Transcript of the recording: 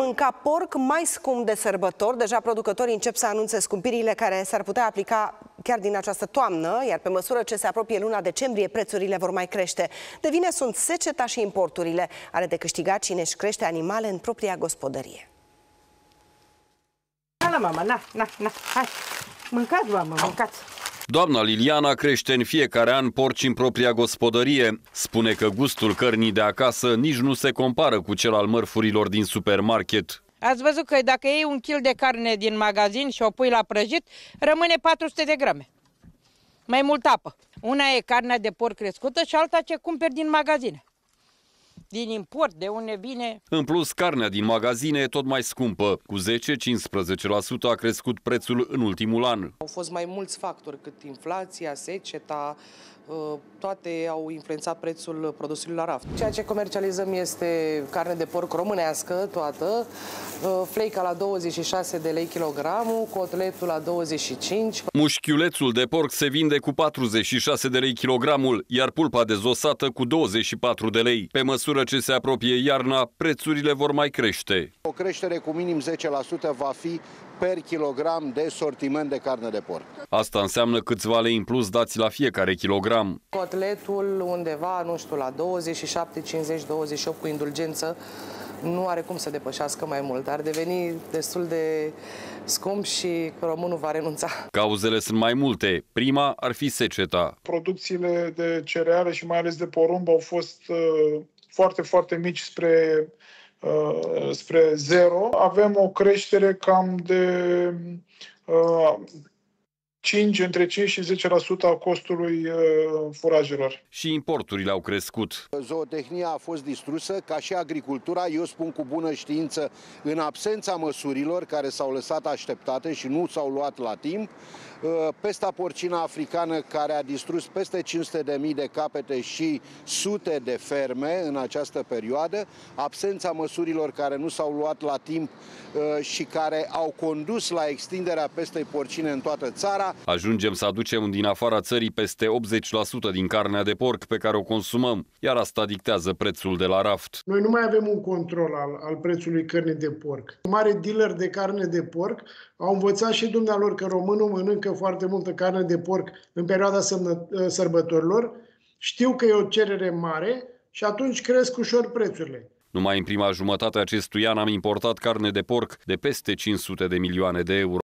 mânca porc mai scump de sărbători. Deja producătorii încep să anunțe scumpirile care s-ar putea aplica chiar din această toamnă, iar pe măsură ce se apropie luna decembrie, prețurile vor mai crește. De vină sunt seceta și importurile. Are de câștigat cine își crește animale în propria gospodărie. Hai, mama, na, hai, mâncați, mamă, mâncați. Doamna Liliana crește în fiecare an porci în propria gospodărie. Spune că gustul cărnii de acasă nici nu se compară cu cel al mărfurilor din supermarket. Ați văzut că dacă iei 1 kg de carne din magazin și o pui la prăjit, rămâne 400 de grame. Mai mult apă. Una e carnea de porc crescută și alta ce cumperi din magazine. Din import, de unde vine. În plus, carnea din magazine e tot mai scumpă. Cu 10-15% a crescut prețul în ultimul an. Au fost mai mulți factori, cât inflația, seceta, toate au influențat prețul produsului la raft. Ceea ce comercializăm este carne de porc românească, toată, fleica la 26 de lei kilogramul, cotletul la 25. Mușchiulețul de porc se vinde cu 46 de lei kilogramul, iar pulpa dezosată cu 24 de lei. Pe măsură ce se apropie iarna, prețurile vor mai crește. O creștere cu minim 10% va fi per kilogram de sortiment de carne de porc. Asta înseamnă câțiva lei în plus dați la fiecare kilogram. Cotletul undeva, nu știu, la 27, 50, 28 cu indulgență, nu are cum să depășească mai mult. Ar deveni destul de scump și românul va renunța. Cauzele sunt mai multe. Prima ar fi seceta. Producțiile de cereale și mai ales de porumb au fost foarte, foarte mici spre zero. Avem o creștere cam de între 5 și 10% a costului furajelor. Și importurile au crescut. Zootehnia a fost distrusă, ca și agricultura, eu spun cu bună știință, în absența măsurilor care s-au lăsat așteptate și nu s-au luat la timp. Pesta porcină africană care a distrus peste 500.000 de capete și sute de ferme în această perioadă, absența măsurilor care nu s-au luat la timp și care au condus la extinderea pestei porcine în toată țara. Ajungem să aducem din afara țării peste 80% din carnea de porc pe care o consumăm, iar asta dictează prețul de la raft. Noi nu mai avem un control al prețului cărnii de porc. Mare dealer de carne de porc au învățat și dumnealor că românul mănâncă foarte multă carne de porc în perioada sărbătorilor, știu că e o cerere mare și atunci cresc ușor prețurile. Numai în prima jumătate a acestui an am importat carne de porc de peste 500 de milioane de euro.